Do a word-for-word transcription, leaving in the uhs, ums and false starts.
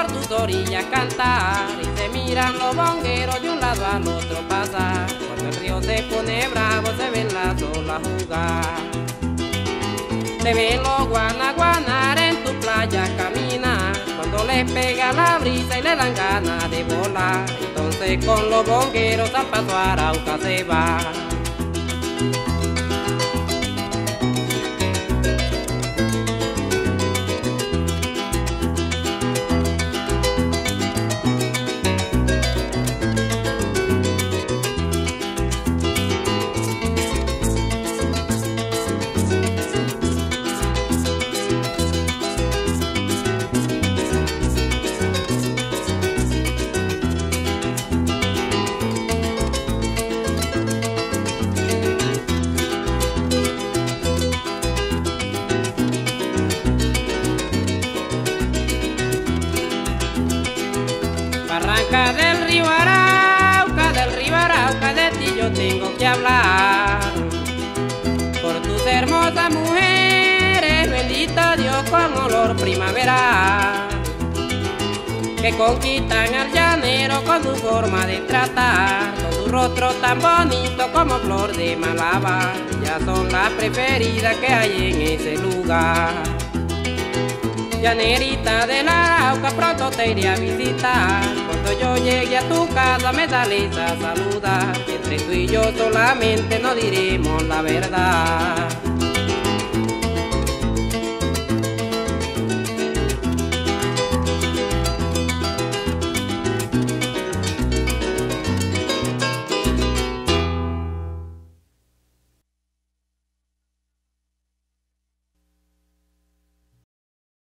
por tus orillas cantar y se miran los bongueros de un lado al otro pasar. Cuando el río se pone bravo se ven las olas jugar. Se ven los guanaguanar en tu playa caminar. Cuando les pega la brisa y le dan ganas de volar, entonces con los bongueros al paso Arauca se va. Barranca del río Arauca, del río Arauca, de ti yo tengo que hablar. Por tus hermosas mujeres, bendito Dios con olor primaveral, que conquistan al llanero con su forma de tratar, con su rostro tan bonito como flor de Malabar. Ya son las preferidas que hay en ese lugar. Llanerita del Arauca, pronto te iré a visitar. Cuando yo llegue a tu casa me sales a saludar. Entre tú y yo solamente no diremos la verdad.